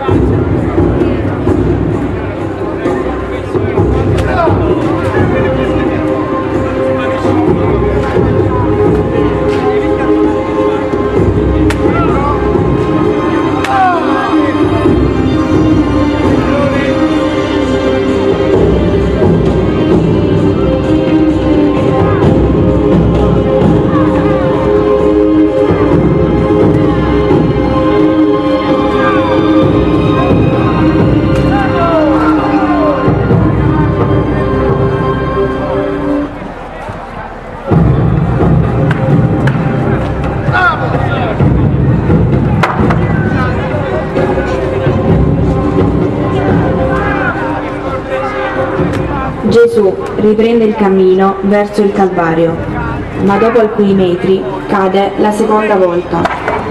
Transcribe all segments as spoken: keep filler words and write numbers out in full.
Gesù riprende il cammino verso il Calvario, ma dopo alcuni metri cade la seconda volta.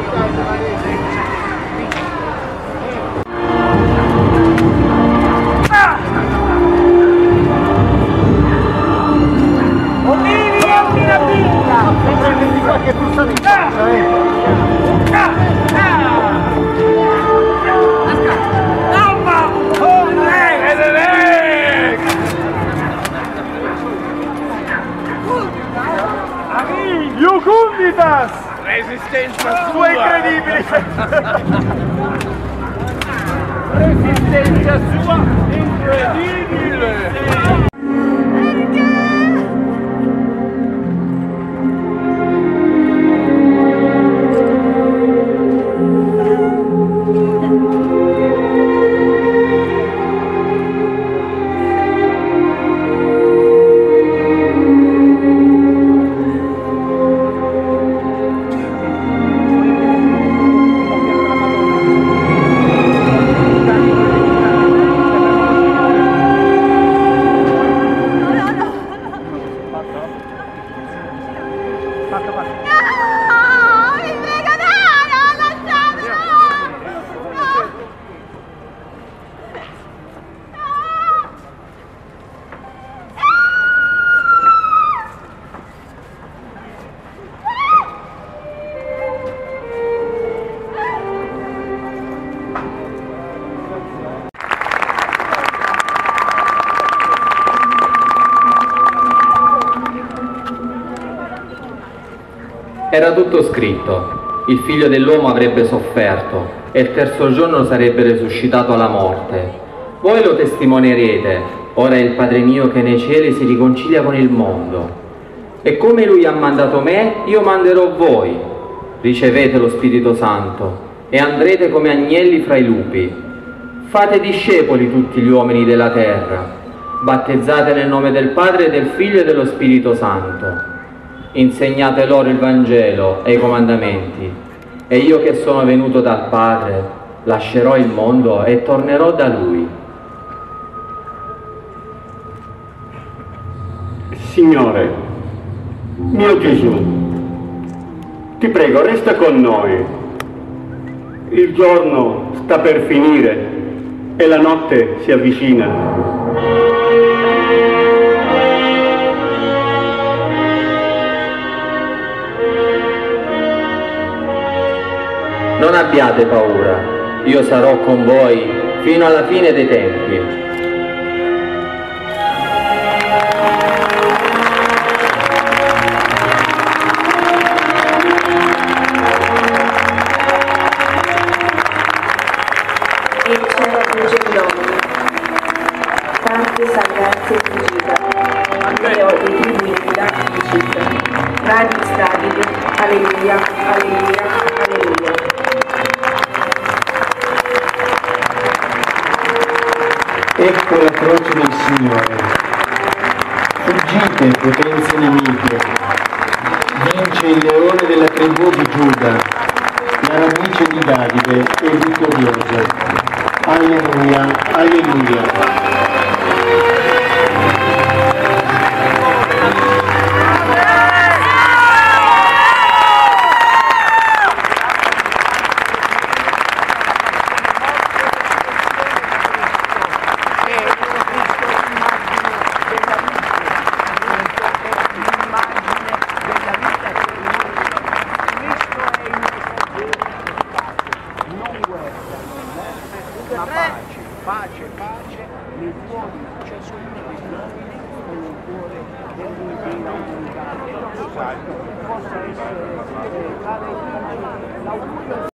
Jucunditas! Resistenza sua incredibile! Resistenza sua incredibile! Era tutto scritto, il figlio dell'uomo avrebbe sofferto e il terzo giorno sarebbe risuscitato alla morte. Voi lo testimonierete, ora è il Padre mio che nei cieli si riconcilia con il mondo. E come Lui ha mandato me, io manderò voi. Ricevete lo Spirito Santo e andrete come agnelli fra i lupi. Fate discepoli tutti gli uomini della terra, battezzate nel nome del Padre, del Figlio e dello Spirito Santo. Insegnate loro il Vangelo e i comandamenti, e io che sono venuto dal Padre lascerò il mondo e tornerò da Lui. Signore, mio Gesù, ti prego, resta con noi. Il giorno sta per finire e la notte si avvicina. Non abbiate paura, io sarò con voi fino alla fine dei tempi. Tante salvezze fuggite, Matteo e Trinità fuggite, grandi stabili, alleluia, alleluia, alleluia. Ecco la croce del Signore. Fuggite, potenze nemiche. Vince il leone della tribù di Giuda, la radice di Davide è vittoriosa. Alleluia, alleluia. pace, pace, nei cuori di ciascuno dei uomini e nel cuore dell'intera umanità. Possa essere eh, tale l'augurio